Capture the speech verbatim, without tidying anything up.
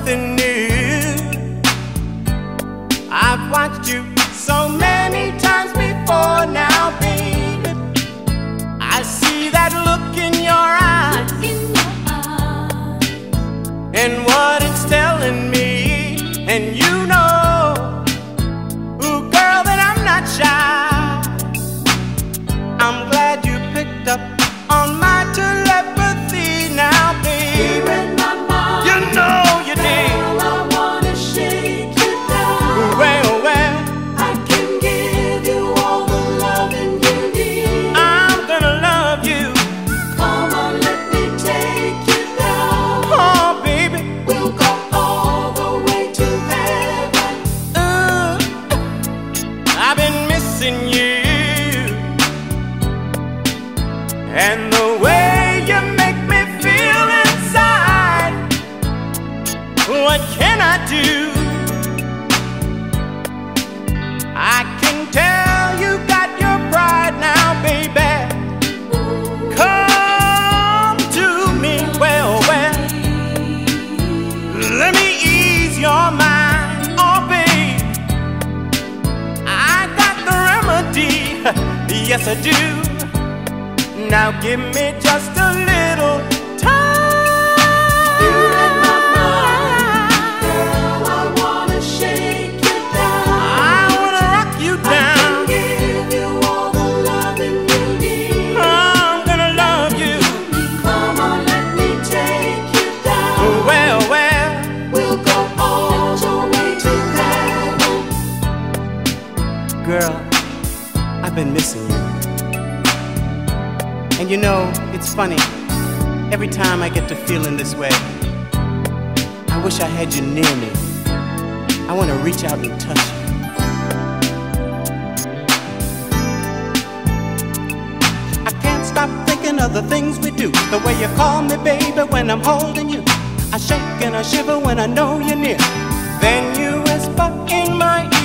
something new. I've watched you so many times before now, baby. I see that look in your eyes, and what it's telling me. And you know, ooh, girl, that I'm not shy. I'm glad you picked up on my telepathy now, baby. You read my mind. You know you did. Girl, I wanna shake you down. Well, well, I can give you all the loving you need. I'm gonna love you. Come on, let me take you down. Oh, baby. We'll go all the way to heaven. Uh, I've been missing you, and the way you make me feel inside. What can I do? I can tell you got your pride now, baby. Come to me, well, well. Let me ease your mind, oh babe. I got the remedy, yes I do. Now give me just a little time. You read my mind. Girl, I wanna shake you down. I wanna rock you I down. can give you all the loving you need. I'm gonna love you. Come on, let me take you down. Well, well, We'll go all the way to heaven. girl, I've been missing you. And you know, it's funny, every time I get to feeling this way, I wish I had you near me. I want to reach out and touch you. I can't stop thinking of the things we do. The way you call me, baby, when I'm holding you. I shake and I shiver when I know you're near. Then you whisper in my ear.